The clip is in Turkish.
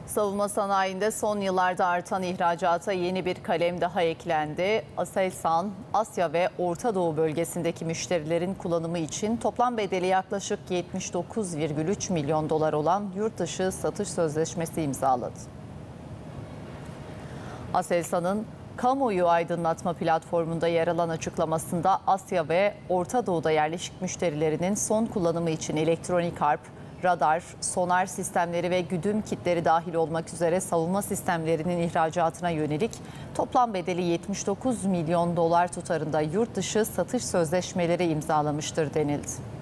Savunma sanayinde son yıllarda artan ihracata yeni bir kalem daha eklendi. Aselsan, Asya ve Orta Doğu bölgesindeki müşterilerin kullanımı için toplam bedeli yaklaşık 79,3 milyon dolar olan yurt dışı satış sözleşmesi imzaladı. Aselsan'ın kamuoyu aydınlatma platformunda yer alan açıklamasında Asya ve Orta Doğu'da yerleşik müşterilerinin son kullanımı için elektronik harp, radar, sonar sistemleri ve güdüm kitleri dahil olmak üzere savunma sistemlerinin ihracatına yönelik toplam bedeli 79 milyon dolar tutarında yurt dışı satış sözleşmeleri imzalamıştır denildi.